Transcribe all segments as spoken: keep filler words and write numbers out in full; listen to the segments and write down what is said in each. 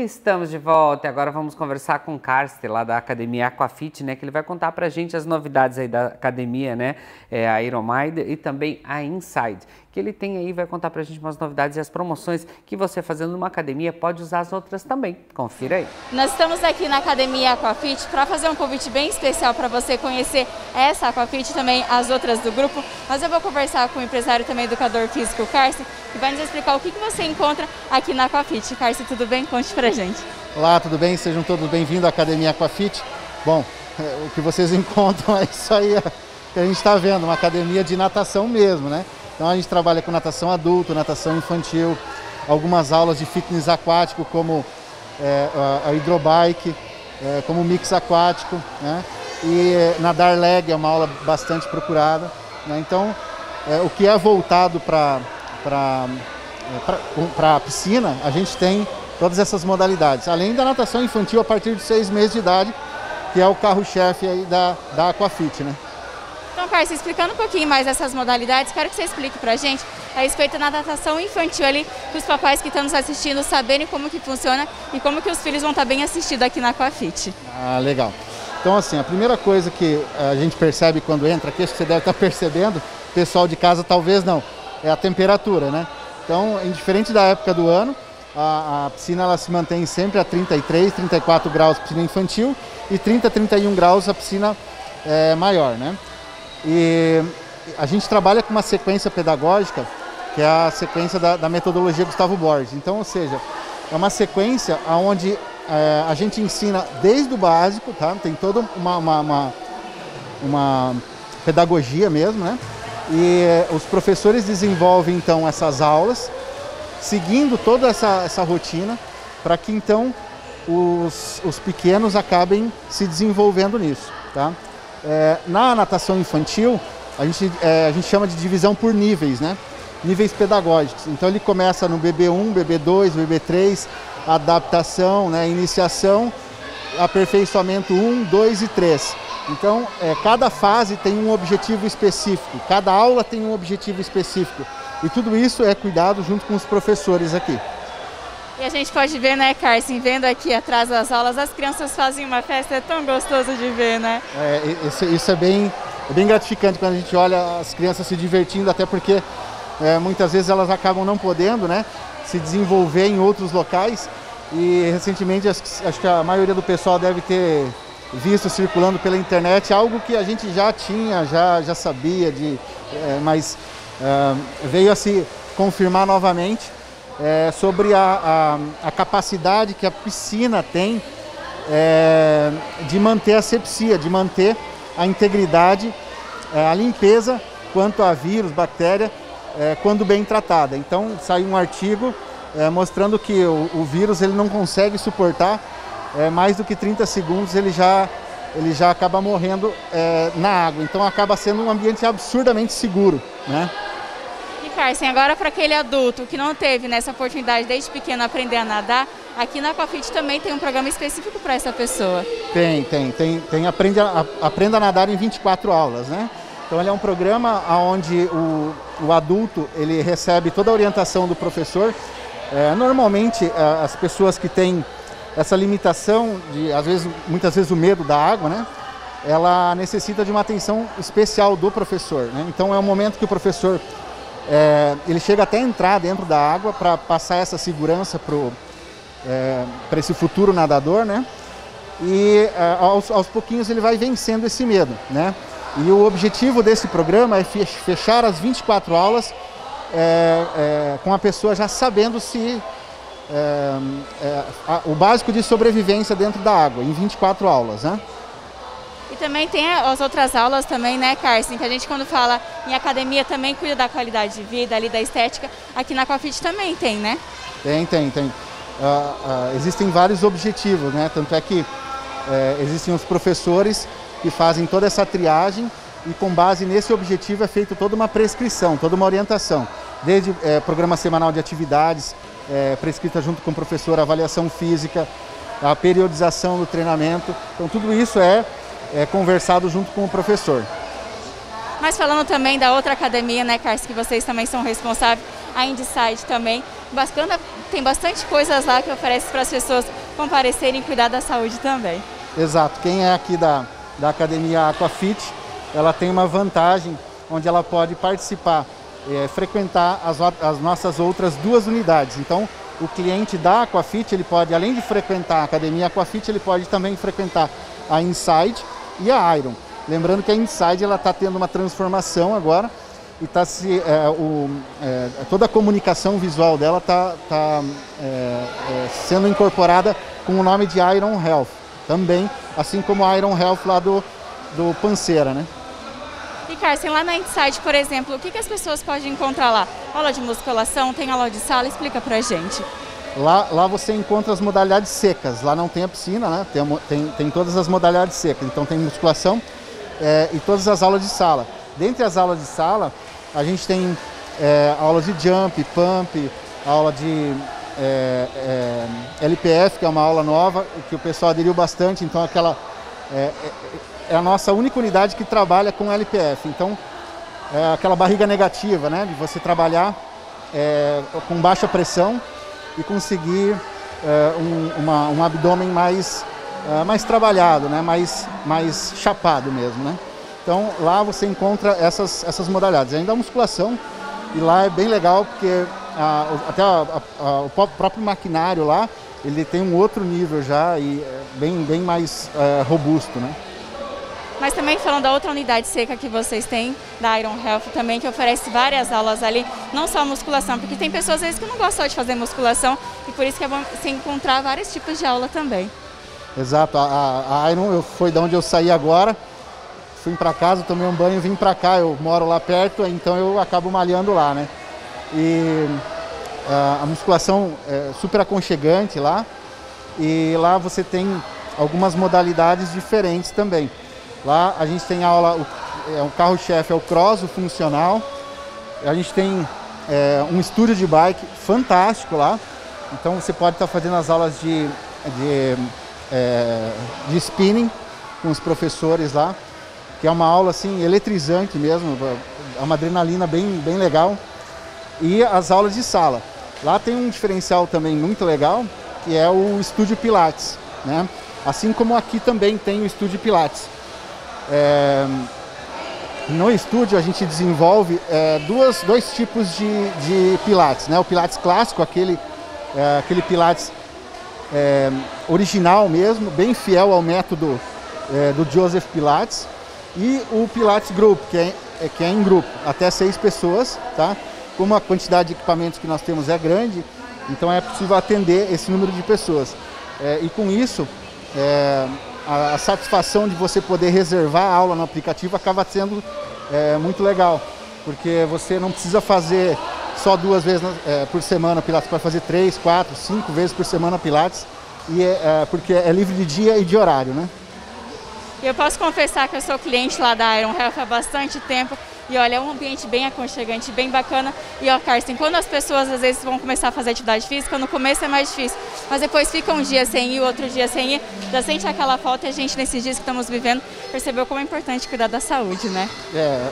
Estamos de volta e agora vamos conversar com o Karsten, lá da Academia Aquafit, né? Que ele vai contar pra gente as novidades aí da academia, né? É, a Ironminder e também a Inside. Que ele tem aí, vai contar pra gente umas novidades e as promoções que você fazendo numa academia pode usar as outras também. Confira aí. Nós estamos aqui na Academia Aquafit para fazer um convite bem especial para você conhecer essa Aquafit e também as outras do grupo. Mas eu vou conversar com o empresário e também educador físico, Karsten, que vai nos explicar o que, que você encontra aqui na Aquafit. Karsten, tudo bem? Conte pra gente. Olá, tudo bem? Sejam todos bem-vindos à Academia Aquafit. Bom, o que vocês encontram é isso aí que a gente está vendo, uma academia de natação mesmo, né? Então a gente trabalha com natação adulto, natação infantil, algumas aulas de fitness aquático como é, a, a hidrobike, é, como mix aquático, né? E é, nadar leg é uma aula bastante procurada, né? Então é, o que é voltado para para a piscina, a gente tem todas essas modalidades, além da natação infantil a partir de seis meses de idade, que é o carro-chefe aí da, da Aquafit, né? Então, Karsten, explicando um pouquinho mais essas modalidades, quero que você explique pra gente a respeito da natação infantil ali, para os papais que estão nos assistindo saberem como que funciona e como que os filhos vão estar bem assistidos aqui na Aquafit. Ah, legal. Então, assim, a primeira coisa que a gente percebe quando entra aqui, acho que você deve estar percebendo, o pessoal de casa talvez não, é a temperatura, né? Então, indiferente da época do ano, a, a piscina ela se mantém sempre a trinta e três, trinta e quatro graus a piscina infantil e trinta, trinta e um graus a piscina é, maior, né? E a gente trabalha com uma sequência pedagógica, que é a sequência da, da metodologia Gustavo Borges. Então, ou seja, é uma sequência onde é, a gente ensina desde o básico, tá? Tem toda uma, uma, uma, uma pedagogia mesmo, né? E os professores desenvolvem então essas aulas, seguindo toda essa, essa rotina, para que então os, os pequenos acabem se desenvolvendo nisso, tá? É, na natação infantil, a gente, é, a gente chama de divisão por níveis, né? Níveis pedagógicos. Então ele começa no B B um, B B dois, B B três, adaptação, né? Iniciação, aperfeiçoamento um, dois e três. Então é, cada fase tem um objetivo específico, cada aula tem um objetivo específico. E tudo isso é cuidado junto com os professores aqui. E a gente pode ver, né, Karsten, vendo aqui atrás das aulas, as crianças fazem uma festa, é tão gostoso de ver, né? É, isso, isso é, bem, é bem gratificante quando a gente olha as crianças se divertindo, até porque é, muitas vezes elas acabam não podendo, né, se desenvolver em outros locais. E recentemente acho, acho que a maioria do pessoal deve ter visto circulando pela internet algo que a gente já tinha, já, já sabia, de, é, mas é, veio a se confirmar novamente. É, sobre a, a, a capacidade que a piscina tem é, de manter a asepsia, de manter a integridade, é, a limpeza quanto a vírus, bactéria, é, quando bem tratada. Então saiu um artigo é, mostrando que o, o vírus ele não consegue suportar é, mais do que trinta segundos, ele já, ele já acaba morrendo é, na água. Então acaba sendo um ambiente absurdamente seguro, né? Karsten, agora para aquele adulto que não teve nessa oportunidade desde pequeno aprender a nadar, aqui na Aquafit também tem um programa específico para essa pessoa. Tem, tem, tem, tem aprende a, Aprenda a Nadar em vinte e quatro aulas, né? Então ele é um programa onde o, o adulto ele recebe toda a orientação do professor. É, normalmente as pessoas que têm essa limitação, de, às vezes, muitas vezes o medo da água, né? Ela necessita de uma atenção especial do professor, né? Então é um momento que o professor É, ele chega até a entrar dentro da água para passar essa segurança para é, para esse futuro nadador, né? E é, aos, aos pouquinhos ele vai vencendo esse medo, né? E o objetivo desse programa é fechar as vinte e quatro aulas é, é, com a pessoa já sabendo se é, é, a, o básico de sobrevivência dentro da água, em vinte e quatro aulas, né? E também tem as outras aulas também, né, Karsten, que a gente quando fala em academia também cuida da qualidade de vida, ali da estética, aqui na Aquafit também tem, né? Tem, tem, tem. Uh, uh, existem vários objetivos, né? Tanto é que uh, existem os professores que fazem toda essa triagem e com base nesse objetivo é feita toda uma prescrição, toda uma orientação. Desde uh, programa semanal de atividades, uh, prescrita junto com o professor, avaliação física, a periodização do treinamento. Então tudo isso é É conversado junto com o professor. Mas falando também da outra academia, né, Carson, que vocês também são responsáveis, a Inside também, bacana, tem bastante coisas lá que oferece para as pessoas comparecerem e cuidar da saúde também. Exato, quem é aqui da, da academia Aquafit, ela tem uma vantagem onde ela pode participar, é, frequentar as, as nossas outras duas unidades. Então, o cliente da Aquafit, ele pode, além de frequentar a academia Aquafit, ele pode também frequentar a Inside e a Iron. Lembrando que a Inside ela está tendo uma transformação agora e tá se, é, o, é, toda a comunicação visual dela está tá, é, é, sendo incorporada com o nome de Iron Health também, assim como a Iron Health lá do, do Panceira, né? E Carson, lá na Inside, por exemplo, o que, que as pessoas podem encontrar lá? Aula de musculação, tem aula de sala? Explica pra gente. Lá, lá você encontra as modalidades secas, lá não tem a piscina, né? Tem, tem, tem todas as modalidades secas, então tem musculação é, e todas as aulas de sala. Dentre as aulas de sala, a gente tem é, aulas de jump, pump, aula de é, é, L P F, que é uma aula nova, que o pessoal aderiu bastante, então aquela é, é a nossa única unidade que trabalha com L P F. Então, é aquela barriga negativa, né? De você trabalhar é, com baixa pressão e conseguir é, um, uma, um abdômen mais, é, mais trabalhado, né? mais, mais chapado mesmo. Né? Então lá você encontra essas, essas modalidades. Ainda a musculação, e lá é bem legal porque a, até a, a, a, o próprio maquinário lá, ele tem um outro nível já e é bem, bem mais é, robusto. Né? Mas também falando da outra unidade seca que vocês têm, da Iron Health também, que oferece várias aulas ali, não só musculação, porque tem pessoas às vezes que não gostam de fazer musculação e por isso que é bom você encontrar vários tipos de aula também. Exato, a, a Iron eu, foi de onde eu saí agora, fui para casa, tomei um banho, vim para cá, eu moro lá perto, então eu acabo malhando lá, né? E a, a musculação é super aconchegante lá, e lá você tem algumas modalidades diferentes também. Lá a gente tem aula, o, é, o carro-chefe é o cross, o funcional. A gente tem é, um estúdio de bike fantástico lá. Então você pode estar fazendo as aulas de, de, é, de spinning com os professores lá, que é uma aula assim eletrizante mesmo, é uma adrenalina bem, bem legal. E as aulas de sala. Lá tem um diferencial também muito legal, que é o estúdio Pilates, né? Assim como aqui também tem o estúdio Pilates. É, no estúdio a gente desenvolve é, duas, dois tipos de, de pilates, né? O pilates clássico, aquele, é, aquele pilates é, original mesmo, bem fiel ao método é, do Joseph Pilates, e o pilates group, que é, é, que é em grupo, até seis pessoas, tá? Como a quantidade de equipamentos que nós temos é grande, então é possível atender esse número de pessoas. É, e com isso, é, A, a satisfação de você poder reservar a aula no aplicativo acaba sendo é, muito legal, porque você não precisa fazer só duas vezes é, por semana Pilates, pode fazer três, quatro, cinco vezes por semana Pilates, e é, é, porque é livre de dia e de horário, né? Eu posso confessar que eu sou cliente lá da Iron Health há bastante tempo. E olha, é um ambiente bem aconchegante, bem bacana. E ó, Carson, quando as pessoas às vezes vão começar a fazer atividade física, no começo é mais difícil, mas depois fica um dia sem ir, outro dia sem ir, já sente aquela falta, e a gente nesses dias que estamos vivendo percebeu como é importante cuidar da saúde, né? É,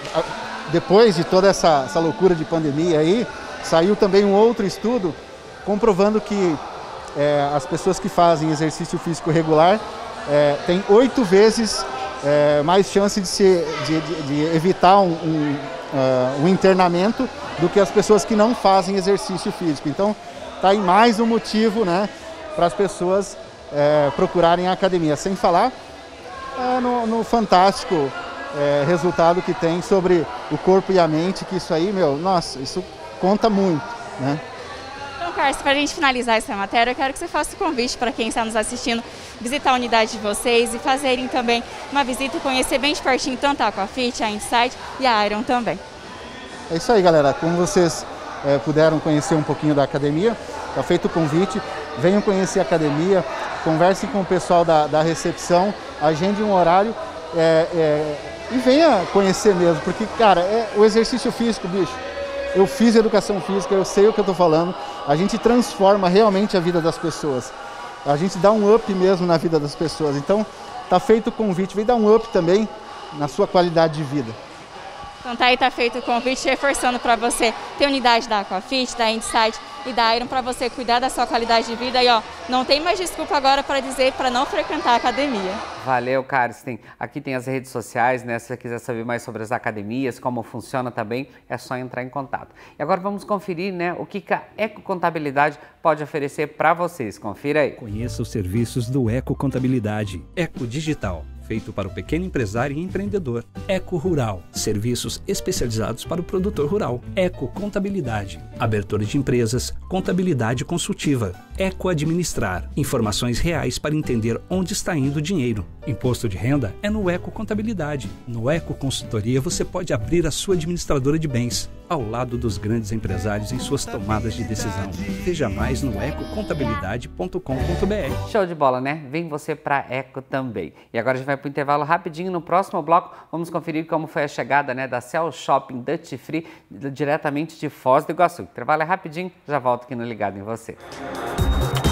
depois de toda essa, essa loucura de pandemia aí, saiu também um outro estudo comprovando que é, as pessoas que fazem exercício físico regular é, têm oito vezes É, mais chance de, se, de, de, de evitar um, um, uh, um internamento do que as pessoas que não fazem exercício físico. Então, está aí mais um motivo, né, para as pessoas é, procurarem a academia. Sem falar é, no, no fantástico é, resultado que tem sobre o corpo e a mente, que isso aí, meu, nossa, isso conta muito, né? Então, Carson, para a gente finalizar essa matéria, eu quero que você faça o convite para quem está nos assistindo visitar a unidade de vocês e fazerem também uma visita e conhecer bem de pertinho tanto a Aquafit, a Inside e a Iron também. É isso aí, galera. Como vocês é, puderam conhecer um pouquinho da academia, está feito o convite, venham conhecer a academia, conversem com o pessoal da, da recepção, agende um horário é, é, e venha conhecer mesmo, porque, cara, é, o exercício físico, bicho, eu fiz educação física, eu sei o que eu estou falando, a gente transforma realmente a vida das pessoas. A gente dá um up mesmo na vida das pessoas. Então, está feito o convite. Vem dar um up também na sua qualidade de vida. Então tá aí, tá feito o convite, reforçando para você ter unidade da Aquafit, da Insight e da Iron para você cuidar da sua qualidade de vida. E ó, não tem mais desculpa agora para dizer para não frequentar a academia. Valeu, Karsten. Aqui tem as redes sociais, né? Se você quiser saber mais sobre as academias, como funciona também, é só entrar em contato. E agora vamos conferir, né, o que a Eco Contabilidade pode oferecer para vocês. Confira aí. Conheça os serviços do Eco Contabilidade. Eco Digital, feito para o pequeno empresário e empreendedor. Eco Rural, serviços especializados para o produtor rural. Eco Contabilidade, abertura de empresas, contabilidade consultiva. Eco Administrar, informações reais para entender onde está indo o dinheiro. Imposto de renda é no Eco Contabilidade. No Eco Consultoria você pode abrir a sua administradora de bens, ao lado dos grandes empresários em suas tomadas de decisão. Veja mais no eco contabilidade ponto com ponto br. Show de bola, né? Vem você para Eco também. E agora a gente vai para o intervalo rapidinho. No próximo bloco, vamos conferir como foi a chegada, né, da Cell Shopping Duty Free diretamente de Foz do Iguaçu. O intervalo é rapidinho, já volto aqui no Ligado em Você.